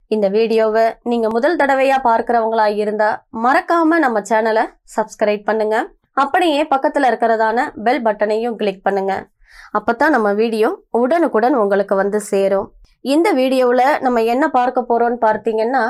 இந்த வீடியோவை நீங்க முதல் தடவையா பார்க்கறவங்களா இருந்தா மறக்காம நம்ம சேனலை சப்ஸ்கிரைப் பண்ணுங்க. அப்படியே பக்கத்துல இருக்கிறதான பெல் பட்டனையும் கிளிக் பண்ணுங்க. அப்பதான் நம்ம வீடியோ உடனுக்குடன் உங்களுக்கு வந்து சேரும். இந்த வீடியோவில் நம்ம என்ன பார்க்க போறோம்னு பார்த்தீங்கன்னா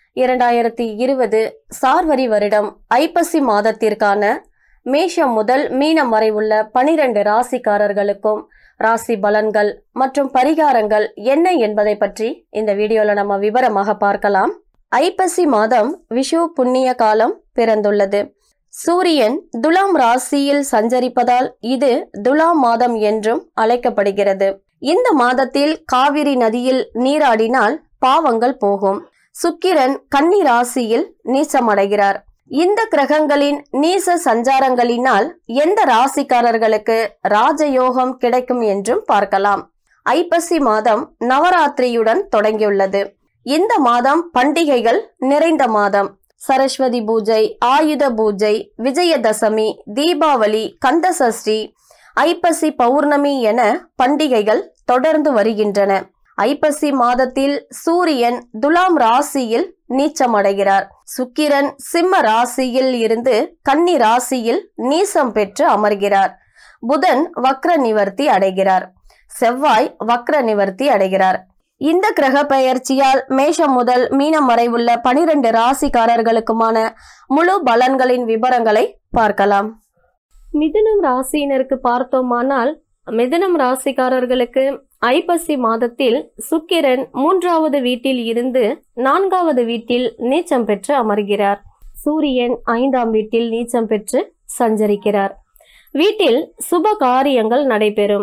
2020 சார்வரி வருடம் ஐப்பசி மாதத்திற்கான மேஷம் முதல் மீனம் வரை உள்ள 12 ராசிக்காரர்களுக்கும் ராசி பலன்கள் மற்றும் பரிகாரங்கள் என்ன என்பதை பற்றி இந்த வீடியோல நம்ம விவரமாக பார்க்கலாம். ஐப்பசி மாதம் விஷு புண்ணிய காலம் பிறந்துள்ளது. சூரியன் துலாம் ராசியில் சஞ்சரிப்பதால் இது துலாம் மாதம் என்றும் அழைக்கப்படுகிறது. இந்த மாதத்தில் காவிரி நதியில் நீராடினால் பாவங்கள் போகும். சுக்கிரன் கன்னி ராசியில் நீச்சமடைகிறார். இந்த கிரகங்களின் நீச சஞ்சாரங்களினால் எந்த ராசிக்காரர்களுக்கு ராஜயோகம் கிடைக்கும் என்றும் பார்க்கலாம். ஐப்பசி மாதம் நவராத்திரியுடன் தொடங்கியுள்ளது. இந்த மாதம் பண்டிகைகள் நிறைந்த மாதம். சரஸ்வதி பூஜை, ஆயுத பூஜை, விஜயதசமி, தீபாவளி, கந்தசஷ்டி, ஐப்பசி பௌர்ணமி என பண்டிகைகள் தொடர்ந்து வருகின்றன. ஐப்பசி மாதத்தில் சூரியன் துலாம் ராசியில் நீச்சமடைகிறார். சுக்கிரன் சிம்ம ராசியில் இருந்து கன்னி ராசியில் நீசம் பெற்று அமர்கிறார். புதன் வக்ர நிவர்த்தி அடைகிறார். செவ்வாய் வக்ர நிவர்த்தி அடைகிறார். இந்த கிரக பெயர்ச்சியால் மேஷம் முதல் மீனம் வரை உள்ள 12 ராசிக்காரர்களுக்குமான முழு பலன்களின் விவரங்களை பார்க்கலாம். மிதுனம் ராசியினருக்கு பார்த்தோமானால், மிதுனம் ராசிக்காரர்களுக்கு ஐப்பசி மாதத்தில் சுக்கிரன் 3வது வீட்டில் இருந்து 4வது வீட்டில் நீச்சம் பெற்று அமர்கிறார். சூரியன் 5ஆம் வீட்டில் நீச்சம் பெற்று சஞ்சரிக்கிறார். வீட்டில் சுப காரியங்கள் நடைபெறும்.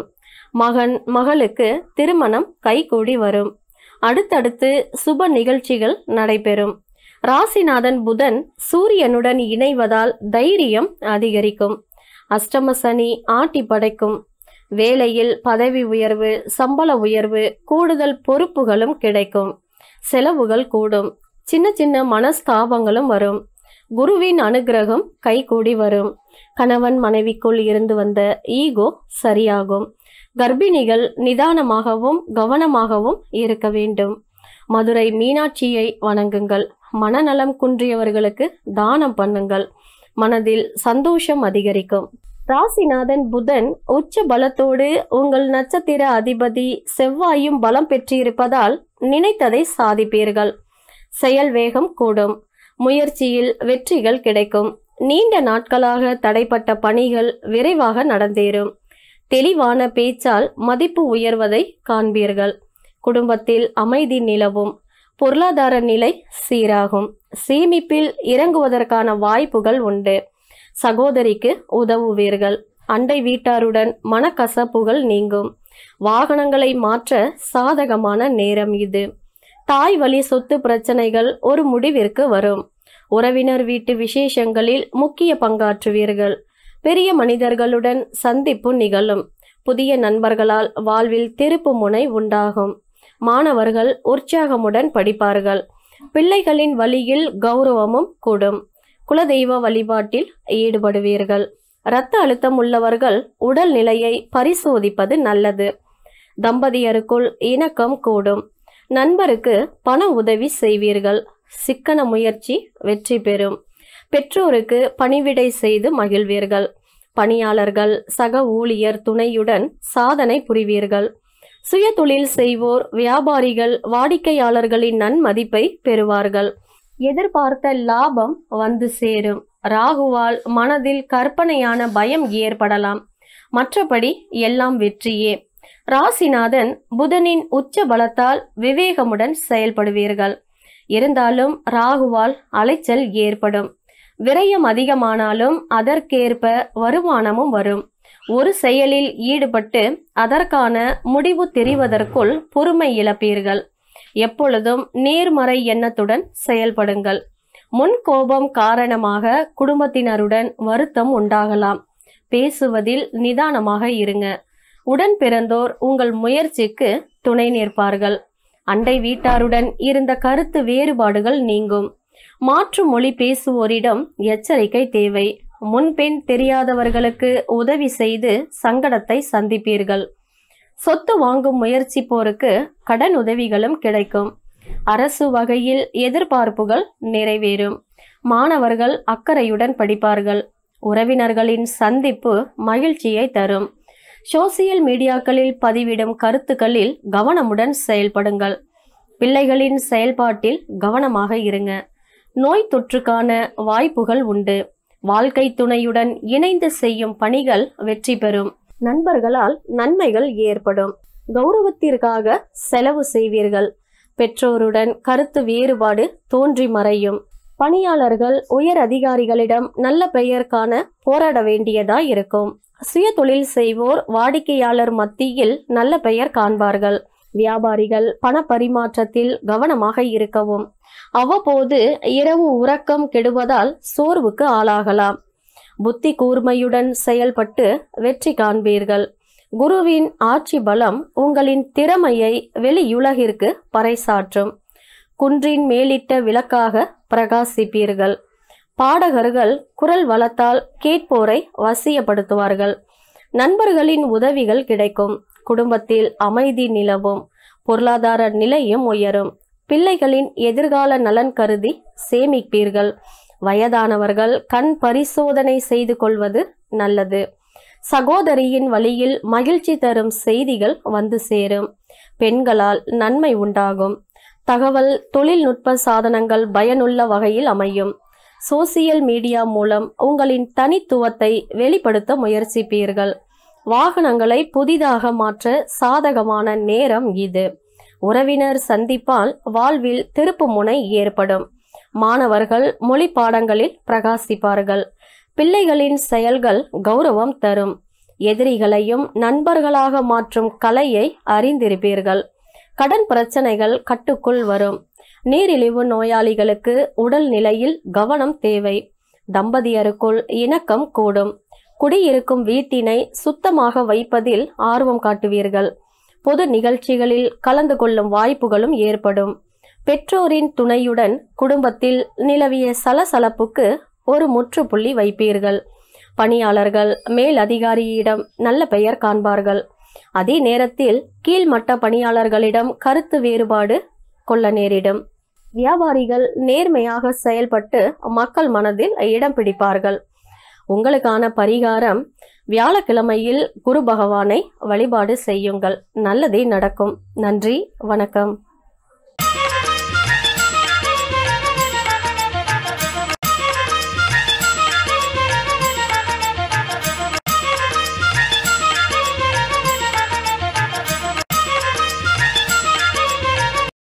மகளுக்கு திருமணம் கைகூடி வரும். அடுத்தடுத்து சுப நிகழ்ச்சிகள் நடைபெறும். ராசிநாதன் புதன் சூரியனுடன் இணைவதால் தைரியம் அதிகரிக்கும். அஷ்டம சனி ஆட்டி படைக்கும். வேலையில் பதவி உயர்வு, சம்பள உயர்வு, கூடுதல் பொறுப்புகளும் கிடைக்கும். செலவுகள் கூடும். சின்ன சின்ன மனஸ்தாபங்களும் வரும். குருவின் அனுகிரகம் கைகூடி வரும். கணவன் மனைவிக்குள் இருந்து வந்த ஈகோ சரியாகும். கர்ப்பிணிகள் நிதானமாகவும் கவனமாகவும் இருக்க வேண்டும். மதுரை மீனாட்சியை வணங்குங்கள். மனநலம் குன்றியவர்களுக்கு தானம் பண்ணுங்கள். மனதில் சந்தோஷம் அதிகரிக்கும். ராசிநாதன் புதன் உச்ச பலத்தோடு உங்கள் நட்சத்திர அதிபதி செவ்வாயும் பலம் பெற்றிருப்பதால் நினைத்ததை சாதிப்பீர்கள். செயல் வேகம் கூடும். முயற்சியில் வெற்றிகள் கிடைக்கும். நீண்ட நாட்களாக தடைப்பட்ட பணிகள் விரைவாக நடந்தேறும். தெளிவான பேச்சால் மதிப்பு உயர்வதை காண்பீர்கள். குடும்பத்தில் அமைதி நிலவும். பொருளாதார நிலை சீராகும். சேமிப்பில் இறங்குவதற்கான வாய்ப்புகள் உண்டு. சகோதரிக்கு உதவுவீர்கள். அண்டை வீட்டாருடன் மனக்கசப்புகள் நீங்கும். வாகனங்களை மாற்ற சாதகமான நேரம் இது. தாய் வழி சொத்து பிரச்சனைகள் ஒரு முடிவிற்கு வரும். உறவினர் வீட்டு விசேஷங்களில் முக்கிய பங்காற்றுவீர்கள். பெரிய மனிதர்களுடன் சந்திப்பு நிகழும். புதிய நண்பர்களால் வாழ்வில் திருப்பு முனை உண்டாகும். மாணவர்கள் உற்சாகமுடன் படிப்பார்கள். பிள்ளைகளின் வழியில் கௌரவமும் கூடும். குலதெய்வ வழிபாட்டில் ஈடுபடுவீர்கள். இரத்த அழுத்தம் உள்ளவர்கள் உடல் நிலையை பரிசோதிப்பது நல்லது. தம்பதியருக்குள் இணக்கம் கூடும். நண்பருக்கு பண உதவி செய்வீர்கள். சிக்கன முயற்சி வெற்றி பெறும். பெற்றோருக்கு பணிவிடை செய்து மகிழ்வீர்கள். பணியாளர்கள் சக ஊழியர் துணையுடன் சாதனை புரிவீர்கள். சுய தொழில் செய்வோர் வியாபாரிகள் வாடிக்கையாளர்களின் நன்மதிப்பை பெறுவார்கள். எதிர்பார்த்த லாபம் வந்து சேரும். ராகுவால் மனதில் கற்பனையான பயம் ஏற்படலாம். மற்றபடி எல்லாம் வெற்றியே. ராசிநாதன் புதனின் உச்ச பலத்தால் விவேகமுடன் செயல்படுவீர்கள். இருந்தாலும் ராகுவால் அலைச்சல் ஏற்படும். விரயம் அதிகமானாலும் அதற்கேற்ப வருமானமும் வரும். ஒரு செயலில் ஈடுபட்டு அதற்கான முடிவு தெரிவதற்குள் பொறுமை இழப்பீர்கள். எப்பொழுதும் நேர்மறை எண்ணத்துடன் செயல்படுங்கள். முன் கோபம் காரணமாக குடும்பத்தினருடன் வருத்தம் உண்டாகலாம். பேசுவதில் நிதானமாக இருங்க. உடன் பிறந்தோர் உங்கள் முயற்சிக்கு துணை நிற்பார்கள். அண்டை வீட்டாருடன் இருந்த கருத்து வேறுபாடுகள் நீங்கும். மாற்று மொழி பேசுவோரிடம் எச்சரிக்கை தேவை. முன்பின் தெரியாதவர்களுக்கு உதவி செய்து சங்கடத்தை சந்திப்பீர்கள். சொத்து வாங்கும் முயற்சிப்போருக்கு கடன் உதவிகளும் கிடைக்கும். அரசு வகையில் எதிர்பார்ப்புகள் நிறைவேறும். மாணவர்கள் அக்கறையுடன் படிப்பார்கள். உறவினர்களின் சந்திப்பு மகிழ்ச்சியை தரும். சோசியல் மீடியாக்களில் பதிவிடும் கருத்துக்களில் கவனமுடன் செயல்படுங்கள். பிள்ளைகளின் செயல்பாட்டில் கவனமாக இருங்க. நோய் தொற்றுக்கான வாய்ப்புகள் உண்டு. வாழ்க்கை துணையுடன் இணைந்து செய்யும் பணிகள் வெற்றி பெறும். நண்பர்களால் நன்மைகள் ஏற்படும். கௌரவத்திற்காக செலவு செய்வீர்கள். பெற்றோருடன் கருத்து வேறுபாடு தோன்றி மறையும். பணியாளர்கள் உயர் அதிகாரிகளிடம் நல்ல பெயர் காண போராட வேண்டியதாய் இருக்கும். சுய தொழில் செய்வோர் வாடிக்கையாளர் மத்தியில் நல்ல பெயர் காண்பார்கள். வியாபாரிகள் பண பரிமாற்றத்தில் கவனமாக இருக்கவும். அவ்வப்போது இரவு உறக்கம் கெடுவதால் சோர்வுக்கு ஆளாகலாம். புத்தி கூர்மையுடன் செயல்பட்டு வெற்றி காண்பீர்கள். குருவின் ஆட்சி பலம் உங்களின் திறமையை வெளியுலகிற்கு பறைசாற்றும். குன்றின் மேலிட்ட விளக்காக பிரகாசிப்பீர்கள். பாடகர்கள் குரல் வளத்தால் கேட்போரை வசியப்படுத்துவார்கள். நண்பர்களின் உதவிகள் கிடைக்கும். குடும்பத்தில் அமைதி நிலவும். பொருளாதார நிலையும் உயரும். பிள்ளைகளின் எதிர்கால நலன் கருதி சேமிப்பீர்கள். வயதானவர்கள் கண் பரிசோதனை செய்து கொள்வது நல்லது. சகோதரியின் வழியில் மகிழ்ச்சி தரும் செய்திகள் வந்து சேரும். பெண்களால் நன்மை உண்டாகும். தகவல் தொழில்நுட்ப சாதனங்கள் பயனுள்ள வகையில் அமையும். சோசியல் மீடியா மூலம் உங்களின் தனித்துவத்தை வெளிப்படுத்த முயற்சிப்பீர்கள். வாகனங்களை புதிதாக மாற்ற சாதகமான நேரம் இது. உறவினர் சந்திப்பால் வாழ்வில் திருப்புமுனை ஏற்படும். மாணவர்கள் மொழி பாடங்களில் பிரகாசிப்பார்கள். பிள்ளைகளின் செயல்கள் கௌரவம் தரும். எதிரிகளையும் நண்பர்களாக மாற்றும் கலையை அறிந்திருப்பீர்கள். கடன் பிரச்சனைகள் கட்டுக்குள் வரும். நீரிழிவு நோயாளிகளுக்கு உடல் நிலையில் கவனம் தேவை. தம்பதியருக்குள் இணக்கம் கூடும். குடியிருக்கும் வீட்டினை சுத்தமாக வைப்பதில் ஆர்வம் காட்டுவீர்கள். பொது நிகழ்ச்சிகளில் கலந்து கொள்ளும் வாய்ப்புகளும் ஏற்படும். பெற்றோரின் துணையுடன் குடும்பத்தில் நிலவிய சலசலப்புக்கு ஒரு முற்றுப்புள்ளி வைப்பீர்கள். பணியாளர்கள் மேல் அதிகாரியிடம் நல்ல பெயர் காண்பார்கள். அதே நேரத்தில் கீழ்மட்ட பணியாளர்களிடம் கருத்து வேறுபாடு கொள்ள நேரிடும். வியாபாரிகள் நேர்மையாக செயல்பட்டு மக்கள் மனதில் இடம் பிடிப்பார்கள். உங்களுக்கான பரிகாரம், வியாழக்கிழமையில் குரு பகவானை வழிபாடு செய்யுங்கள். நல்லதே நடக்கும். நன்றி, வணக்கம்.